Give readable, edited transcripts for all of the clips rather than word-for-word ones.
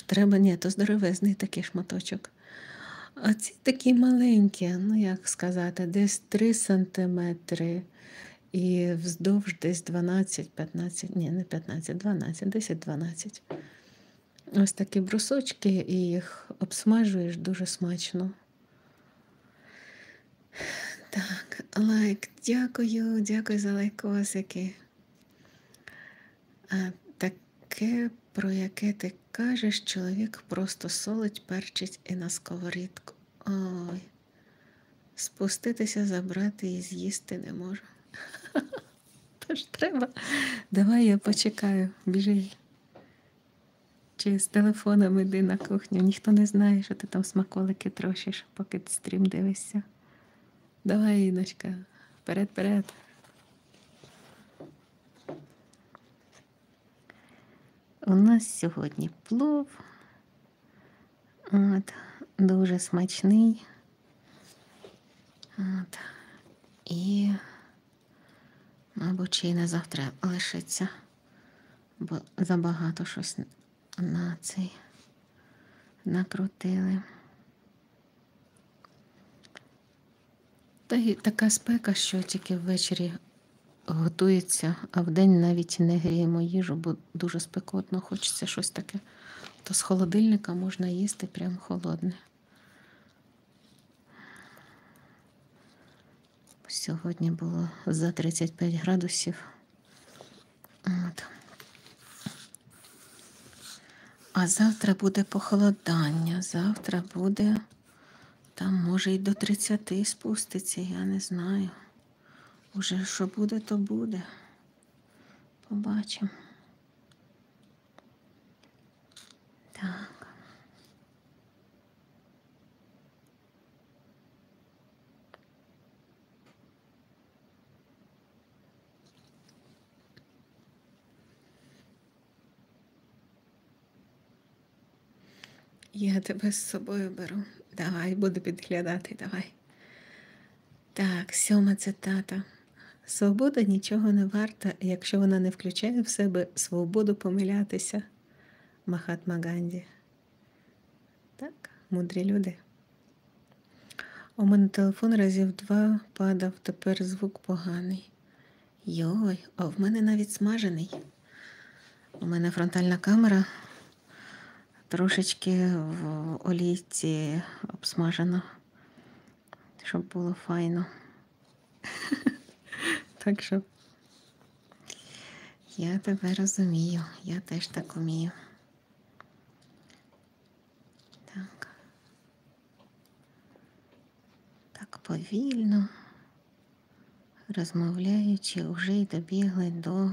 треба, ні, то здоровезний такий шматочок. А ці такі маленькі, ну як сказати, десь 3 сантиметри і вздовж десь 12-15, ні, не 15, 12, 10-12. Ось такі брусочки, і їх обсмажуєш дуже смачно. Так, лайк, дякую за лайкосики. А таке, про яке ти кажеш, чоловік просто солить, перчить і на сковорідку. Ой, спуститися, забрати і з'їсти не можу. Тож треба. Давай я почекаю, біжи. Чи з телефоном іди на кухню. Ніхто не знає, що ти там смаколики трошиш, поки ти стрім дивишся. Давай, Іночка, вперед. У нас сьогодні плов. От, дуже смачний. От. І, мабуть, ще й на завтра лишиться, бо забагато щось на цей накрутили. Та й така спека, що тільки ввечері готується, а вдень навіть не гріємо їжу, бо дуже спекотно, хочеться щось таке. То з холодильника можна їсти прям холодне. Сьогодні було за 35 градусів. От. А завтра буде похолодання. Завтра буде, там може й до 30 спуститься, я не знаю. Уже що буде, то буде. Побачимо. Так. Я тебе з собою беру. Давай, буду підглядати, давай. Так, 7 цитата. Свобода нічого не варта, якщо вона не включає в себе свободу помилятися. Махатма Ганді. Так, мудрі люди. У мене телефон разів 2 падав, тепер звук поганий. Йой, а в мене навіть смажений. У мене фронтальна камера трошечки в олійці обсмажена, щоб було файно. Так що я тебе розумію, я теж так умію. Так повільно, розмовляючи, вже й добігли до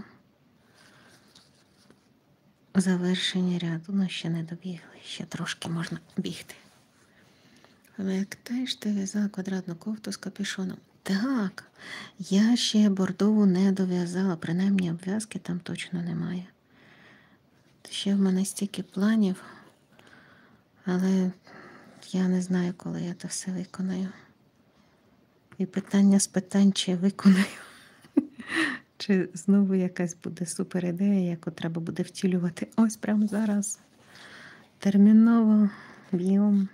завершення ряду. Ну, ще не добігли, ще трошки можна бігти. Пам'ятаєш, ти в'язала квадратну кофту з капюшоном? Так, я ще бордову не дов'язала, принаймні обв'язки там точно немає. Ще в мене стільки планів, але я не знаю, коли я це все виконаю. І питання з питань, чи виконаю, чи знову якась буде супер ідея, яку треба буде втілювати ось прямо зараз. Терміново, б'єм.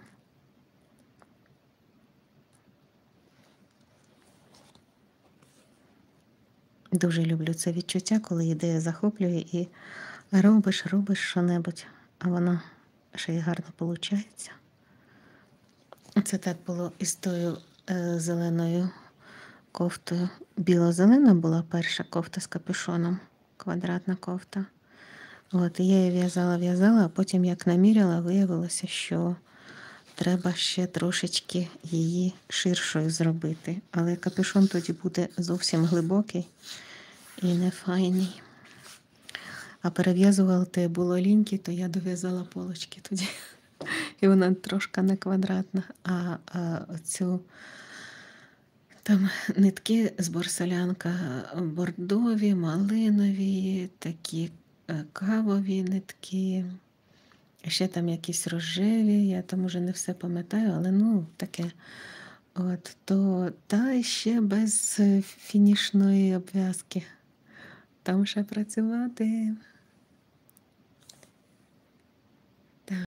Дуже люблю це відчуття, коли ідея захоплює і робиш що-небудь, а воно ще й гарно виходить. Це так було із тою зеленою кофтою. Біло-зелена була перша кофта з капюшоном, квадратна кофта. От, і я її в'язала, а потім, як наміряла, виявилося, що треба ще трошечки її ширшою зробити. Але капюшон тоді буде зовсім глибокий і нефайний. А перев'язувати було ліньки, то я дов'язала полочки тоді. І вона трошки не квадратна, а оцю там нитки з борсолянка бордові, малинові, такі кавові нитки, ще там якісь рожеві, я там уже не все пам'ятаю, але ну таке. От, то та ще без фінішної обв'язки. Там ще працювати.